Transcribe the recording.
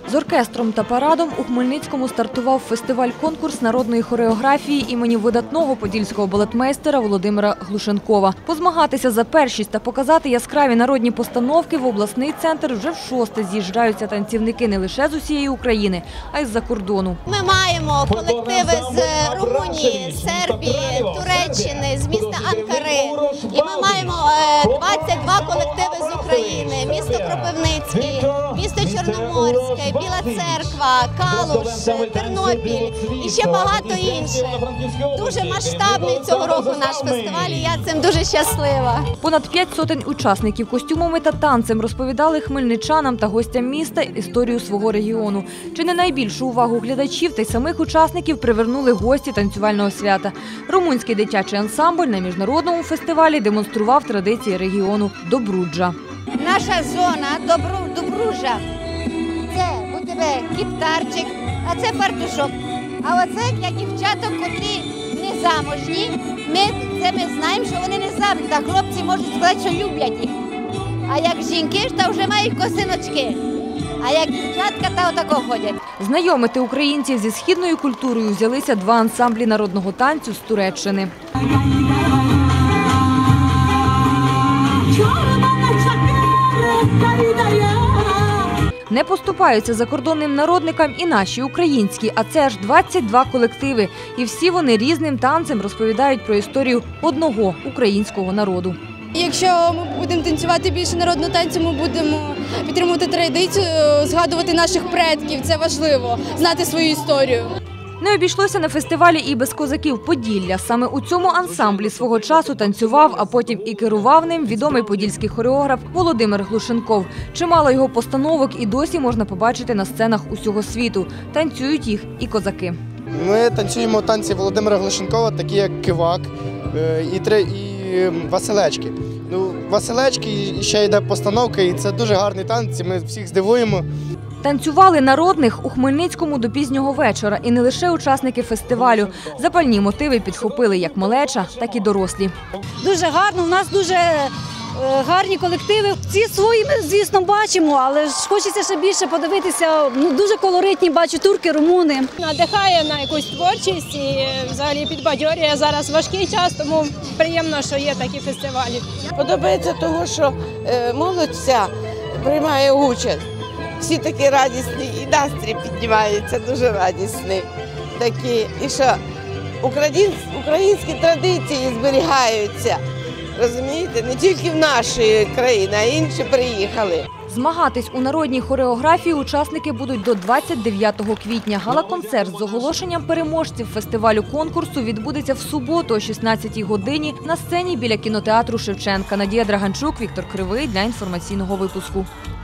З оркестром та парадом у Хмельницькому стартував фестиваль-конкурс народної хореографії імені видатного подільського балетмейстера Володимира Глушенкова. Позмагатися за першість та показати яскраві народні постановки в обласний центр вже вшосте з'їжджаються танцівники не лише з усієї України, а й з-за кордону. Ми маємо колективи з Румунії, Сербії, Туреччини, з міста Анкари. І ми маємо 22 колективи з України, місто Кропивницький, місто Чорноморське, Біла Церква, Калуш, Тернопіль і ще багато інших. Дуже масштабний цього року наш фестиваль, і я цим дуже щаслива. Понад 5 сотень учасників костюмами та танцем розповідали хмельничанам та гостям міста історію свого регіону. Чи не найбільшу увагу глядачів та й самих учасників привернули гості танцювального свята. Румунський дитячий ансамбль на міжнародному фестивалі демонстрував традиції регіону Добруджа. Наша зона Добруджа – це у тебе кіптарчик, а це фартушок. А оце як дівчаток, котрі не замужні, ми знаємо, що вони не замужні, та хлопці можуть сказати, що люблять їх. А як жінки ж, то вже мають косиночки. А як дівчатка, та отако ходять. Знайомити українців зі східною культурою взялися два ансамблі народного танцю з Туреччини. Не поступаються закордонним народникам і наші українські, а це аж 22 колективи. І всі вони різним танцем розповідають про історію одного українського народу. Якщо ми будемо танцювати більше народного танцю, ми будемо підтримувати традицію, згадувати наших предків. Це важливо, знати свою історію. Не обійшлося на фестивалі і без козаків Поділля. Саме у цьому ансамблі свого часу танцював, а потім і керував ним відомий подільський хореограф Володимир Глушенков. Чимало його постановок і досі можна побачити на сценах усього світу. Танцюють їх і козаки. Ми танцюємо танці Володимира Глушенкова, такі як кивак і василечки. Василечки, ще йде постановка, і це дуже гарний танець, ми всіх здивуємо. Танцювали народних у Хмельницькому до пізнього вечора. І не лише учасники фестивалю. Запальні мотиви підхопили як малеча, так і дорослі. Дуже гарно, у нас дуже гарні колективи. Ці свої ми, звісно, бачимо, але ж хочеться ще більше подивитися. Дуже колоритні, бачу, турки, румуни. Надихає на якусь творчість і взагалі підбадьорює. Зараз важкий час, тому приємно, що є такі фестивалі. Подобається того, що молодь вся приймає участь. Всі такі радісні, і настрій піднімається, дуже радісний. Такі. І що українські традиції зберігаються, розумієте, не тільки в нашій країні, а й інші приїхали. Змагатись у народній хореографії учасники будуть до 29 квітня. Гала-концерт з оголошенням переможців фестивалю-конкурсу відбудеться в суботу о 16-й годині на сцені біля кінотеатру Шевченка. Надія Драганчук, Віктор Кривий для інформаційного випуску.